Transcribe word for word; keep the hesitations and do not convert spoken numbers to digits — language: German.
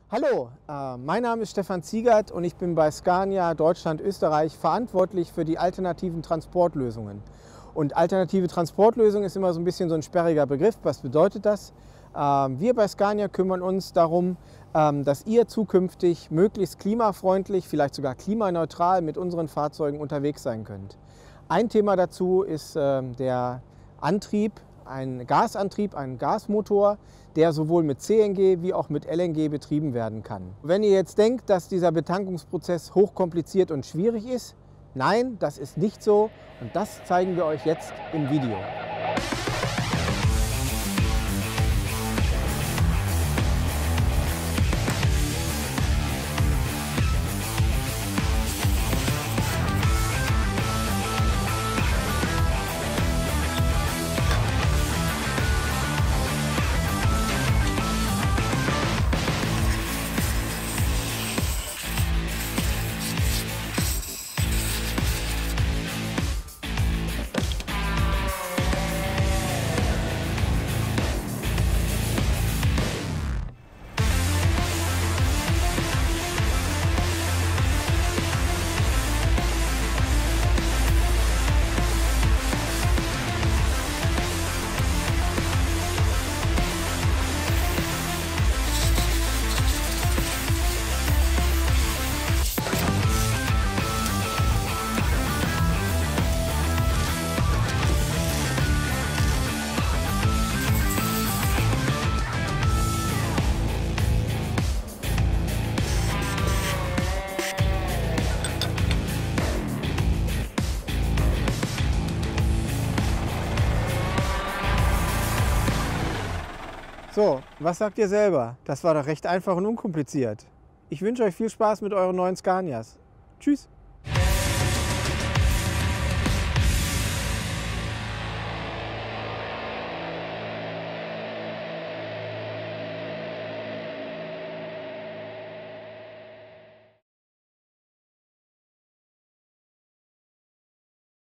Hallo, äh, mein Name ist Stefan Ziegert und ich bin bei Scania Deutschland-Österreich verantwortlich für die alternativen Transportlösungen. Und alternative Transportlösung ist immer so ein bisschen so ein sperriger Begriff. Was bedeutet das? Ähm, wir bei Scania kümmern uns darum, ähm, dass ihr zukünftig möglichst klimafreundlich, vielleicht sogar klimaneutral mit unseren Fahrzeugen unterwegs sein könnt. Ein Thema dazu ist ähm, der Antrieb. Ein Gasantrieb, ein Gasmotor, der sowohl mit C N G wie auch mit L N G betrieben werden kann. Wenn ihr jetzt denkt, dass dieser Betankungsprozess hochkompliziert und schwierig ist, nein, das ist nicht so und das zeigen wir euch jetzt im Video. So, was sagt ihr selber? Das war doch recht einfach und unkompliziert. Ich wünsche euch viel Spaß mit euren neuen Scanias. Tschüss!